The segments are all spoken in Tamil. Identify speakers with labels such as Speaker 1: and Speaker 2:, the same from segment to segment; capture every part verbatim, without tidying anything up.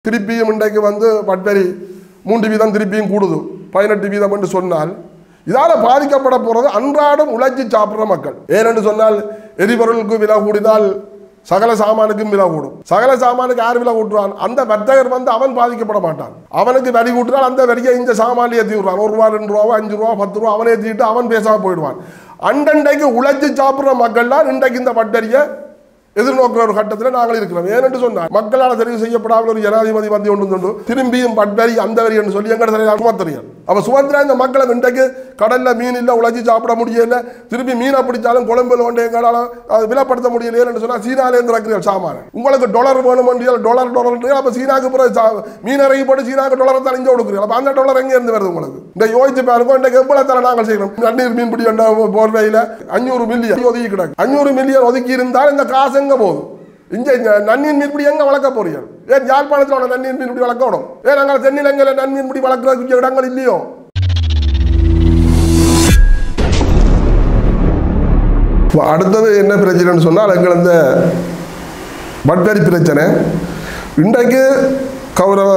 Speaker 1: திருப்பியும் இன்றைக்கு வந்து பட்பெரி மூன்று வீதம் திருப்பியும் கூடுது பதினெட்டு வீதம் என்று சொன்னால் இதால பாதிக்கப்பட போறது அன்றாடம் உழைச்சி சாப்பிடுற மக்கள். ஏனென்று சொன்னால் எரிபொருளுக்கு விலை கூடினால் சகல சாமானுக்கும் விலை கூடும். சகல சாமானுக்கு யார் விலை கூட்டுறான்? அந்த வர்த்தகர் வந்து அவன் பாதிக்கப்பட மாட்டான். அவனுக்கு வரி கூட்டினால் அந்த வரியை இந்த சாமான் ஏற்றி விடுறான். ஒரு ரூபா ரெண்டு ரூபா அஞ்சு ரூபா பத்து ரூபா அவன் ஏற்றிட்டு அவன் பேசாம போயிடுவான். அண்டண்டைக்கு உழைச்சி சாப்பிடுற மக்கள் தான் இன்றைக்கு இந்த பட்டறியை எதிர்நோக்கிற ஒரு கட்டத்தில் நாங்கள் இருக்கிறோம். ஏனென்று சொன்னால் மக்களால் தெரிவு செய்யப்படாமல் ஒரு ஜனாதிபதி வந்து ஒன்று திரும்பியும் பட்வரி அந்த வரி என்று சொல்லி எங்கள் தலைவர் சுமத்திரியன். அப்போ சுமத்திரா இந்த மக்களை இன்றைக்கு கடலில் மீன் இல்லை உழைச்சி சாப்பிட முடியல, திருப்பி மீனை பிடிச்சாலும் குழம்புல ஒன்று எங்களால் அதை விலப்படுத்த முடியல. ஏன்னு சொன்னால் சீனாலேருந்து இறக்குறீர்கள் சாமான. உங்களுக்கு டொலர் வேணும் முடியல, டொலர் டொலர் அப்போ சீனாவுக்கு பிறகு மீன் இறங்கி போட்டு சீனாவுக்கு டொலர் தான் இங்கே கொடுக்குறீங்க. அப்போ அந்த டொலர் எங்கே இருந்து வருது உங்களுக்கு? இந்த யோசிச்சு பாருங்க. இன்றைக்கு எவ்வளோ தர நாங்கள் செய்யணும்? நன்னீர் மீன் பிடி போர்வையில் அஞ்சூறு மில்லியன் ஒதுக்கி கிடக்கு. அஞ்சூறு மில்லியன் ஒதுக்கி இருந்தால் இந்த காசு எங்க போகுது? இங்க நன்னீர் மீன்பிடி எங்க வளர்க்க போறீங்க? ஏன் யாழ்ப்பாணத்தில் நன்னீர் மீன்பிடி வளர்க்கணும்? ஏன் நாங்கள் தென்னிலங்கையில் நன்னீர் மீன்பிடி வளர்க்கறதுக்கு இடங்கள் இல்லையோ? அடுத்தது என்ன பிரச்சனைன்னு சொன்னால் எங்கள் இந்த பட்வரி பிரச்சனை. இன்றைக்கு கௌரவ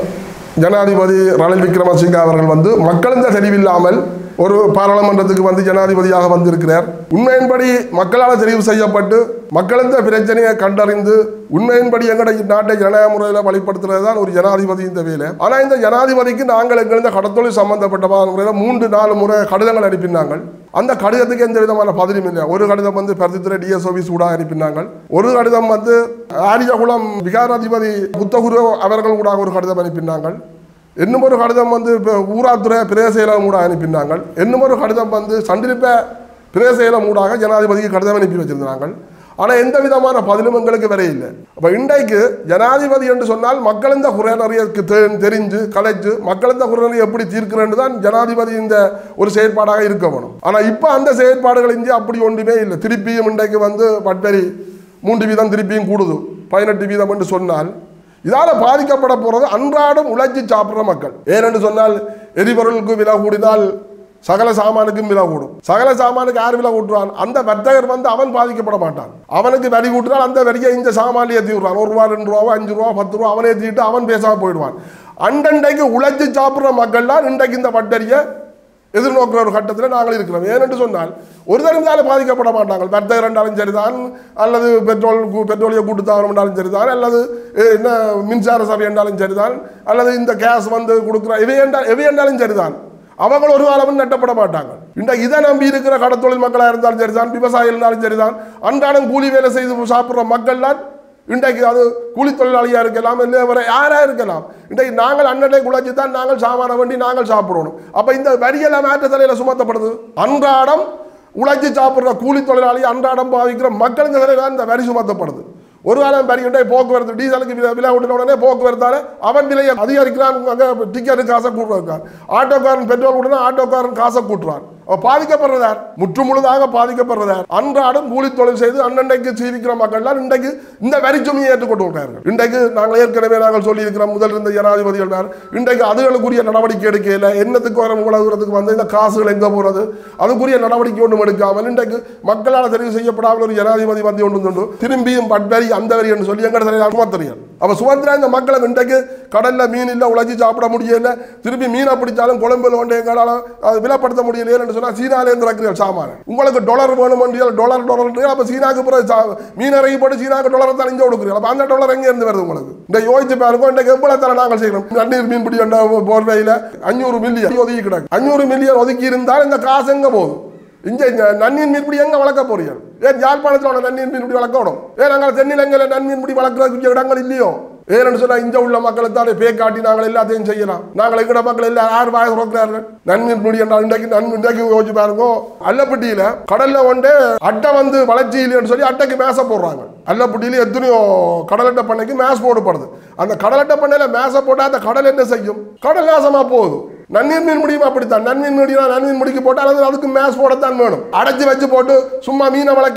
Speaker 1: ஜனாதிபதி ரணில் விக்ரமசிங்க அவர்கள் வந்து மக்களின் தெரிவில்லாமல் ஒரு பாராளுமன்றத்துக்கு வந்து ஜனாதிபதியாக வந்திருக்கிறார். உண்மையின்படி மக்களால் தெரிவு செய்யப்பட்டு மக்களின் பிரச்சனையை கண்டறிந்து உண்மையின்படி எங்களுடைய நாட்டை ஜனநாயக முறையில் வழிபடுத்துறது தான் ஒரு ஜனாதிபதி இந்த வேலை. ஆனால் இந்த ஜனாதிபதிக்கு நாங்கள் எங்கள் கடத்தொழில் சம்பந்தப்பட்ட முறையில் மூன்று நாலு முறை கடிதங்கள் அனுப்பினாங்க. அந்த கடிதத்துக்கு எந்த விதமான பதிலும் இல்லை. ஒரு கடிதம் வந்து பருத்தித்துறை டிஎஸ் ஆபீஸ் கூட அனுப்பினாங்க. ஒரு கடிதம் வந்து ஆரியகுளம் விகாராதிபதி புத்தகுரு அவர்கள் கூட ஒரு கடிதம் அனுப்பினாங்க. இன்னும் ஒரு கடிதம் வந்து ஊராத்துறை பிரதேசம் கூட அனுப்பினாங்க. இன்னும் ஒரு கடிதம் வந்து சண்டிலிப்ப பிரதேசம் ஊடாக ஜனாதிபதிக்கு கடிதம் அனுப்பி வச்சிருந்தாங்க. ஆனால் எந்த விதமான பதிலும் எங்களுக்கு வரையில்லை. அப்போ இன்றைக்கு ஜனாதிபதி என்று சொன்னால் மக்கள் இந்த குறை நிறைய தெரிஞ்சு கலைச்சு மக்கள் இந்த குறை நிறைய எப்படி தீர்க்கிறேன்னு தான் ஜனாதிபதி இந்த ஒரு செயற்பாடாக இருக்க வேணும். ஆனால் இப்போ அந்த செயற்பாடுகள் இங்கே அப்படி ஒன்றுமே இல்லை. திருப்பியும் இன்றைக்கு வந்து பட்வரி மூன்று வீதம் திருப்பியும் கூடுது பதினெட்டு வீதம் என்று சொன்னால் இதால பாதிக்கப்பட போறது அன்றாடம் உழைச்சி சாப்பிடுற மக்கள். ஏனென்று சொன்னால் எரிபொருளுக்கு விலை கூடினால் சகல சாமானுக்கும் விலை கூடும். சகல சாமானுக்கு யார் விலை கூட்டுறான்? அந்த வர்த்தகர் வந்து அவன் பாதிக்கப்பட மாட்டான். அவனுக்கு வரி கூட்டினால் அந்த வரியை இந்த சாமான் ஏற்றி விடுறான். ஒரு ரூபா ரெண்டு ரூபா அஞ்சு ரூபா பத்து ரூபா அவன் ஏற்றிட்டு அவன் பேசாம போயிடுவான். அண்டண்டைக்கு உழைச்சி சாப்பிடுற மக்கள் தான் இன்றைக்கு இந்த பட்டறியை எதிர்நோக்கிற ஒரு கட்டத்தில் நாங்கள் இருக்கிறோம். ஏனென்று சொன்னால் ஒரு தரந்தால பாதிக்கப்பட மாட்டாங்க. வர்த்தகர் என்றாலும் சரிதான், அல்லது பெட்ரோல் பெட்ரோலிய கூட்டுத்தாவரம் என்றாலும் சரிதான், அல்லது என்ன மின்சார சபை என்றாலும் சரிதான், அல்லது இந்த கேஸ் வந்து கொடுக்குற இவை என்றால் எவை என்றாலும் சரிதான். அவங்க ஒரு காலமும் நட்டப்பட மாட்டாங்க. இன்றைக்கு இதை நம்பி இருக்கிற கடத்தொழில் மக்களாக இருந்தாலும் சரிதான், விவசாயிகள் இருந்தாலும் சரிதான், அன்றாடம் கூலி வேலை செய்து சாப்பிட்ற மக்கள் தான் இன்றைக்கு அது கூலி தொழிலாளியாக இருக்கலாம், இல்லை வேற யாராக இருக்கலாம். இன்றைக்கு நாங்கள் அன்னடை குழச்சி தான் நாங்கள் சாமான வேண்டி நாங்கள் சாப்பிடணும். அப்போ இந்த வரியெல்லாம் மாற்ற தலையில் சுமத்தப்படுது. அன்றாடம் உழைச்சி சாப்பிட்ற கூலி தொழிலாளி அன்றாடம் பாவிக்கிற மக்களுக்கு தலையில் இந்த வரி சுமத்தப்படுது. ஒரு காலம் வரி உண்டே போக்குவரத்து டீசலுக்கு விலை விட்டுன உடனே போக்குவரத்தால் அவன் விலையை அதிகரிக்கிறான். அங்கே டிக்கெட்டு காசை கூட்டுறான். ஆட்டோக்காரன் பெட்ரோல் கூட்டினா ஆட்டோக்காரன் காசை கூட்டுறான். பாதிக்கப்படுறதார் முற்று முழுதாக பாதிக்கப்படுறதார் அன்றாடம் கூலி தொழில் செய்து அன்னண்டைக்கு சீவிக்கிற மக்கள் தான் இன்றைக்கு இந்த வரிச்சுமையை ஏற்றுக்கொண்டு விட்டார்கள். இன்றைக்கு நாங்கள் ஏற்கனவே நாங்கள் சொல்லி இருக்கிறோம், முதல் இருந்த ஜனாதிபதிகள் இன்றைக்கு அதுகளுக்குரிய நடவடிக்கை எடுக்கல. என்னத்துக்கு வர இவ்வளவு தூரத்துக்கு வந்து இந்த காசுகள் எங்கே போகிறது அதுக்குரிய நடவடிக்கை ஒன்றும் எடுக்காமல் இன்றைக்கு மக்களால் தெரிவு செய்யப்படாமல் ஒரு ஜனாதிபதி வந்து ஒன்று உண்டு திரும்பியும் பட்வரி அந்த வரி என்று சொல்லி எங்கள் தலைவர் சுமத்திரியன். அப்போ சுமத்திரா இந்த மக்களை இன்றைக்கு கடலில் மீன் இல்லை உழைச்சி சாப்பிட முடியல, திருப்பி மீனை பிடிச்சாலும் குழம்புல ஒன்று எங்களால் அதை விலப்படுத்த முடியல சொன்னால் சீனாலேருந்து இறக்குறீர்கள் சாமான. உங்களுக்கு டொலர் வேணும் முடியல, டொலர் டொலர் அப்போ சீனாவுக்கு பிறகு மீன் இறங்கி போட்டு சீனாவுக்கு டொலர் தான் இங்கே கொடுக்குறீங்க. அப்போ அந்த டொலர் எங்கே இருந்து வருது உங்களுக்கு? இந்த யோசிச்சு பாருங்க. இன்றைக்கு எவ்வளோ தர நாங்கள் செய்யணும்? நன்னீர் மீன் பிடி போர்வையில் அஞ்சூறு மில்லியன் ஒதுக்கி கிடக்கு. அஞ்சூறு மில்லியன் ஒதுக்கி இருந்தால் இந்த காசு எங்கே போகுது? இங்கே நன்னீர் மீன்பிடி எங்கே வளர்க்க போறீங்க? ஏன் யாழ்ப்பாணத்தில் நன்னீர் மீன்பிடி வளர்க்கணும்? ஏன் நாங்கள் தென்னிலங்கையில் நன்மீன்பிடி வளர்க்கறதுக்கு இடங்கள் இல்லையோ? ஏன்னு சொன்னா இங்க உள்ள மக்களுக்கு தான் பே காட்டி நாங்கள் எல்லாத்தையும் செய்யலாம். நாங்கள் எங்கட மக்கள் எல்லாம் யார் வாய ரோக்கிறார்கள்? நன்மீன் முடி என்றால் இன்றைக்கு நன்மீன் இன்றைக்கு யோசிச்சு பாருங்க. அல்லப்பட்டியில கடல்ல கொண்டு அட்டை வந்து வளர்ச்சி இல்லைன்னு சொல்லி அட்டைக்கு மேச போடுறாங்க. அல்லப்பட்டியில எத்தனையோ கடலட்டை பண்ணைக்கு மேஸ் போடப்படுது. அந்த கடலட்டை பண்ணையில மேச போட்டா அந்த கடல் என்ன செய்யும்? கடல் நாசமா போகுது. நன்னீர் மீன் முடியுமா? அப்படித்தான் நன்மீன் முடியும். நன்மீன் முடிக்க போட்டால் அதுக்கு மேஸ் போடத்தான் வேணும். அடைச்சி வச்சு போட்டு சும்மா மீனை வளர்க்கலாது.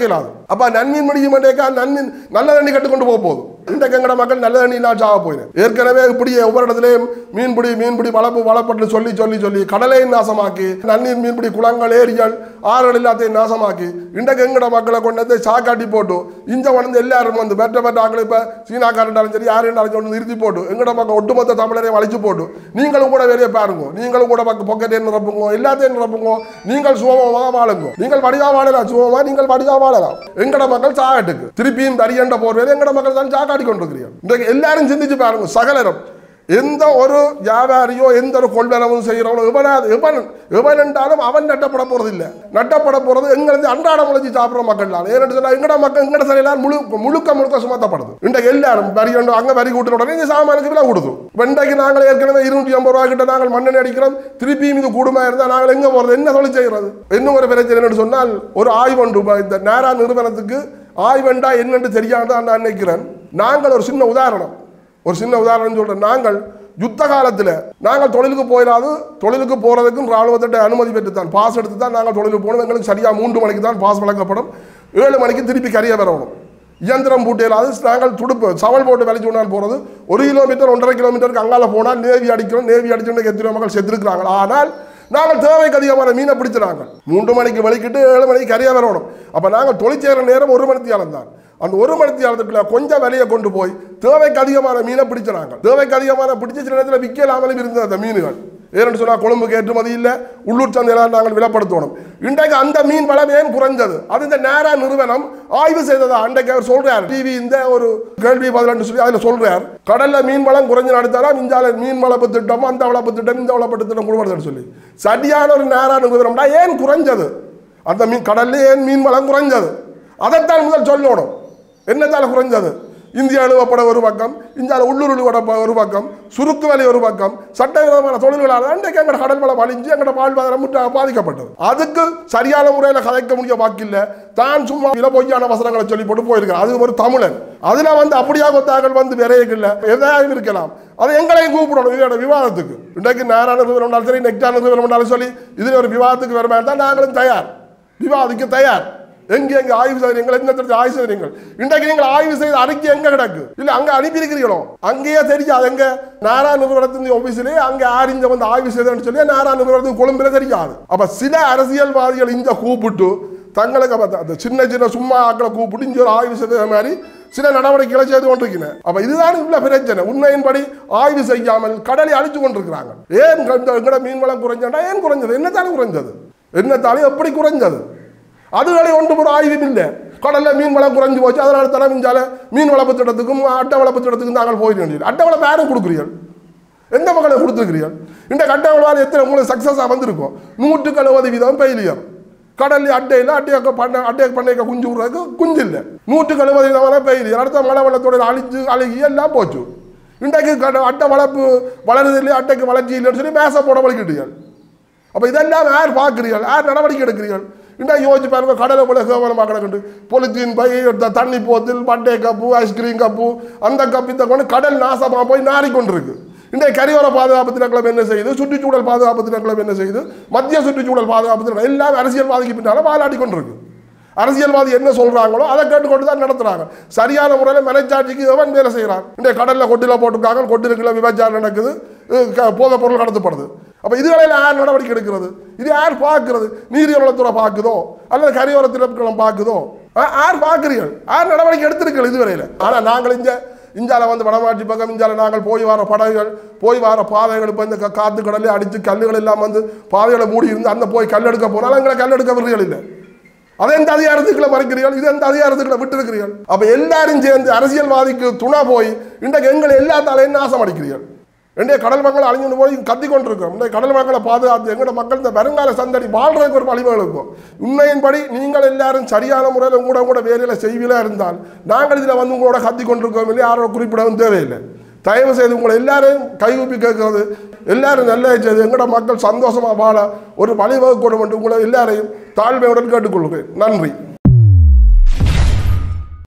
Speaker 1: அப்ப நன்மீன் முடியும் நன்மீன் நல்ல தண்ணி கட்டுக்கொண்டு போக போதும். இன்றைக்கு எங்கட மக்கள் நல்ல தண்ணி நான் சாக போயினேன். ஏற்கனவே இப்படி ஒவ்வொரு இடத்துலையும் மீன்பிடி மீன்பிடி வளர்ப்பு வளப்பட்டு சொல்லி சொல்லி சொல்லி கடலையும் நாசமாக்கி நன்னீர் மீன்பிடி குளங்கள் ஏரிகள் ஆறுகள் எல்லாத்தையும் நாசமாக்கி இன்றைக்கு எங்கட மக்களை கொண்டு வந்து சாக்காட்டி போட்டு இங்க வந்து எல்லாரும் வந்து பெற்ற பெற்ற ஆக்கள் இப்ப சீனாக்காரண்டாலும் சரி யாரும் கொண்டு நிறுத்தி போட்டு எங்கட மக்கள் ஒட்டுமொத்த தமிழரையும் அழிச்சு போட்டு நீங்களும் கூட வெளியே பாருங்க, நீங்களும் கூட பக்க பொக்கெட்டை நிரப்புங்க, எல்லாத்தையும் நிரப்புங்க, நீங்கள் சுகமாக வாழுங்க. நீங்கள் வடிவா வாழலாம், சுகமா நீங்கள் வடிவா வாழலாம். எங்கட மக்கள் சாகட்டுக்கு திருப்பியும் தரியண்ட போர்வேல எங்கட மக்கள் தான் சாக்காட்டி கொண்டிருக்கிறீர்கள். எல்லாரும் சிந்திச்சு பாருங்க, சகலரும் எந்த ஒரு வியாபாரியோ எந்த ஒரு கொள்வனவும் செய்யறவனோ எவன் எவன் என்றாலும் அவன் நட்டப்பட போறது இல்லை. நட்டப்பட போறது எங்களுக்கு அன்றாட முளைச்சி சாப்பிட்ற மக்கள் தான். ஏன்னு சொன்னா எங்கட மக்கள் எங்கட சரியெல்லாம் முழு முழுக்க முழுக்க சுமத்தப்படுது. இன்றைக்கு எல்லாரும் வரி அங்க வரி கூட்டின உடனே இந்த சாமானுக்கு விலை கொடுத்து வெண்டைக்கு நாங்கள் ஏற்கனவே இருநூற்றி ஐம்பது ரூபாய் கிட்ட நாங்கள் மண்ணெண்ணெய் அடிக்கிறோம். திருப்பியும் இது கூடுமா இருந்தால் நாங்கள் எங்க போறது, என்ன தொழில் செய்யறது? இன்னும் ஒரு பிரச்சனை என்று சொன்னால் ஒரு ஆய்வொன்று இந்த நேரா நிறுவனத்துக்கு ஆய்வெண்டா என்னென்று தெரியாதான் நான் நினைக்கிறேன். நாங்கள் ஒரு சின்ன உதாரணம் ஒரு சின்ன உதாரணம் சொல்றேன். நாங்கள் யுத்த காலத்தில் நாங்கள் தொழிலுக்கு போயிடாது, தொழிலுக்கு போறதுக்கும் ராணுவத்திட்ட அனுமதி பெற்று தான் பாஸ் எடுத்து தான் நாங்கள் தொழிலுக்கு போகணும். எங்களுக்கு சரியா மூன்று மணிக்கு தான் பாஸ் வழங்கப்படும். ஏழு மணிக்கு திருப்பி கரையை வரணும். இயந்திரம் பூட்டியலாது நாங்கள் துடுப்பு சவல் போட்டு வேலைக்கு கொண்டால் போறது ஒரு கிலோமீட்டர் ஒன்றரை கிலோமீட்டருக்கு அங்கால போனால் நேவி அடிக்கிறோம். நேவி அடிச்சுட்டு எத்தனை மக்கள் செத்துருக்கிறாங்க. ஆனால் நாங்கள் தேவைக்கு அதிகமான மீனை பிடிச்சினாங்க. மூன்று மணிக்கு வலிக்கிட்டு ஏழு மணிக்கு கரையா வரணும். அப்ப நாங்கள் தொழில் செய்கிற நேரம் ஒரு மணி நேரம் தான். அந்த ஒரு மணி நேரத்துக்குள்ள கொஞ்சம் விலையை கொண்டு போய் தேவைக்கு அதிகமான மீனை பிடிச்சினாங்க. தேவைக்கு அதிகமான பிடிச்ச சில நேரத்தில் விற்கலாமலும் இருந்தது அந்த மீன்கள். ஏன்னு சொன்னா கொழும்புக்கு ஏற்றுமதி இல்லை, உள்ளூர் சந்தையெல்லாம் நாங்கள் விலப்படுத்தணும். இன்றைக்கு அந்த மீன் வளம் ஏன் குறைஞ்சது? அது இந்த நேரா நிறுவனம் ஆய்வு செய்ததா? அன்றைக்கு அவர் சொல்றார், டிவி இந்த ஒரு கேள்வி பதினெட்டு சொல்லி அதில் சொல்றார், கடல்ல மீன் வளம் குறைஞ்சு நடத்தாலும் இந்தியாவில் மீன் வளர்ப்பு திட்டம் அந்த வளர்ப்பு திட்டம் இந்த வளர்ப்பு திட்டம் கொடுப்படுதுன்னு சொல்லி சரியான ஒரு நேரா நிறுவனம்னா ஏன் குறைஞ்சது? அந்த மீன் கடல்ல ஏன் மீன் வளம் குறைஞ்சது? அதைத்தான் முதல் சொல்லணும். என்னத்தால குறைஞ்சது? இந்தியா எழுவப்பட ஒரு பக்கம், இந்தியாவில் உள்ளூர் எழுவட ஒரு பக்கம், சுருக்கு வேலை ஒரு பக்கம், சட்டவிரோதமான தொழில்களால் அன்றைக்கு எங்கட கடல் வளம் அழிஞ்சு எங்கட வாழ்வாதாரம் முற்றாக பாதிக்கப்பட்டது. அதுக்கு சரியான முறையில் கதைக்க முடிய வாக்கில்லை. தான் சும்மா இல பொய்யான வசனங்களை சொல்லி போட்டு போயிருக்கார். அது ஒரு தமிழன். அதுல வந்து அப்படியா கொத்தாக்கள் வந்து விரையில எதாயும் இருக்கலாம். அதை எங்களையும் கூப்பிடணும் இதோட விவாதத்துக்கு. இன்றைக்கு நாராயண நிறுவனம் சரி, நெக்டான நிறுவனம் சொல்லி இதில் ஒரு விவாதத்துக்கு வருமா தான் நாங்களும் தயார், விவாதிக்க தயார். எங்க எங்க ஆய்வு செய்றீங்க, என்ன ஆய்வு செய்றீங்க? இன்றைக்கு நீங்கள் ஆய்வு செய்த அறிக்கை எங்க கிடக்கு? இல்ல அங்க அனுப்பி இருக்கிறீங்களோ? அங்கேயே தெரியாது. எங்க நாரா நிறுவனத்தின் ஆபீஸ்ல அங்க யார் இங்க வந்து ஆய்வு செய்தன்னு சொல்லி நாரா நிறுவனத்தின் கொழும்புல தெரியாது. அப்ப சில அரசியல்வாதிகள் இங்க கூப்பிட்டு தங்களுக்கு சின்ன சின்ன சும்மா ஆக்களை கூப்பிட்டு இங்க ஒரு ஆய்வு செய்த மாதிரி சில நடவடிக்கைகளை செய்து கொண்டிருக்கிறேன். அப்ப இதுதான் உள்ள பிரச்சனை. உண்மையின்படி ஆய்வு செய்யாமல் கடலை அழிச்சு கொண்டிருக்கிறாங்க. ஏன் எங்கட மீன் வளம் குறைஞ்சா? ஏன் குறைஞ்சது? என்னத்தாலும் குறைஞ்சது? என்னத்தாலும் எப்படி குறைஞ்சது? அதுகளை ஒன்று ஒரு ஆய்வும் இல்லை. கடல்ல மீன் வளம் குறைஞ்சு போச்சு, அதனால தலை மிஞ்சால மீன் வளர்ப்பு திட்டத்துக்கும் அட்டை வளர்ப்பு திட்டத்துக்கும் நாங்கள் போயிருக்கோம். அட்டை வளர்ப்பு யாரும் கொடுக்குறீர்கள்? எந்த மக்களை கொடுத்துருக்கிறீர்கள்? இந்த அட்டை வளர்ப்பு எத்தனை உங்களுக்கு சக்சஸாக வந்திருக்கும்? நூற்றுக்கு எழுபது வீதம் பெயிலியர். கடல்ல அட்டையில் அட்டையை பண்ண அட்டையை பண்ணைக்க குஞ்சு விடுறதுக்கு குஞ்சு இல்லை. நூற்றுக்கு எழுபது வீதமான பெயிலியர். அடுத்த மழை வெள்ளத்தோட அழிஞ்சு அழுகி எல்லாம் போச்சு. இன்றைக்கு அட்டை வளர்ப்பு வளருது இல்லை, அட்டைக்கு வளர்ச்சி இல்லைன்னு சொல்லி மேச போட வலிக்கிட்டீர்கள். அப்போ இதெல்லாம் யார் பார்க்குறீர்கள்? யார் நடவடிக்கை எடுக்கிறீர்கள்? இன்னும் யோசிச்சு பாருங்க. கடலை போல கேவலமாக கிடக்குது. பொலித்தீன் பை, தண்ணி போத்தில், பட்டே கப்பு, ஐஸ்கிரீம் கப்பு, அந்த கப்பு இந்த கொண்டு கடல் நாசமாக போய் நாறிக்கொண்டிருக்கு. இன்றைய கரையோர பாதுகாப்பு திணைக்களம் என்ன செய்யுது? சுற்றுச்சூழல் பாதுகாப்பு திணைக்களம் என்ன செய்யுது? மத்திய சுற்றுச்சூழல் பாதுகாப்பு திணைக்களம் எல்லாம் அரசியல்வாதிக்கு பின்னால வாலாடி கொண்டிருக்கு. அரசியல்வாதி என்ன சொல்றாங்களோ அதை கேட்டுக்கொண்டு தான் நடத்துறாங்க. சரியான முறையில் மனச்சாட்சிக்கு எவன் வேலை செய்யறான்? இன்றைய கடல்ல கொட்டில போட்டுருக்காங்க, கொட்டிலுக்குள்ள விபச்சாரம் நடக்குது, போதைப் பொருள் கடத்தப்படுது. அப்ப இதுகளில் யார் நடவடிக்கை எடுக்கிறது? இது யார் பார்க்கிறது? நீரியவளத்துறை பார்க்குதோ அல்லது கரையோர திணைக்களம் பார்க்குதோ? யார் பார்க்கிறீர்கள்? யார் நடவடிக்கை எடுத்திருக்கள் இதுவரையில்? ஆனா நாங்கள் இங்க இந்தியால வந்து வடமாட்சி பக்கம் இந்தியால நாங்கள் போய் வர படகுகள் போய் வர பாதைகள் இப்போ இந்த காத்து கடலே அடித்து கல்லுகள் எல்லாம் வந்து பாதைகளை மூடி இருந்து அந்த போய் கல் எடுக்க போனாலும் எங்களை கல் எடுக்க விடுறீர்கள் இல்லை. அதை எந்த அதிகாரத்துக்குள்ள மறைக்கிறீர்கள்? இது எந்த அதிகாரத்துக்குள்ள விட்டு இருக்கிறீர்கள்? அப்ப எல்லாரும் சேர்ந்து அரசியல்வாதிக்கு துணை போய் இன்றைக்கு எங்களை எல்லா தலையும் நாசம் அடிக்கிறீர்கள். ரெண்டே கடல் மக்களை அழிஞ்சு போய் கத்தி கொண்டிருக்கோம். இந்த கடல் மக்களை பாதுகாத்து எங்களோட மக்கள் இந்த வருங்கால சந்தடி வாழ்றதுக்கு ஒரு வழிவகை இருக்கும். உண்மையின்படி நீங்கள் எல்லாரும் சரியான முறையில் உங்களோட கூட வேலையில செய்வீங்களா இருந்தால் நாங்கள் இதில் வந்து உங்களோட கத்தி கொண்டிருக்கோம் இல்லை, யாரோட குறிப்பிடவும் தேவையில்லை. தயவு செய்து உங்களை எல்லாரையும் கைகூப்பி கேட்கறது, எல்லாரும் நல்ல செய்து எங்களோட மக்கள் சந்தோஷமா வாழ ஒரு வழிவகை கொடுக்கும் என்று உங்களை எல்லாரையும் தாழ்மையுடன் கேட்டுக்கொள்கிறேன். நன்றி.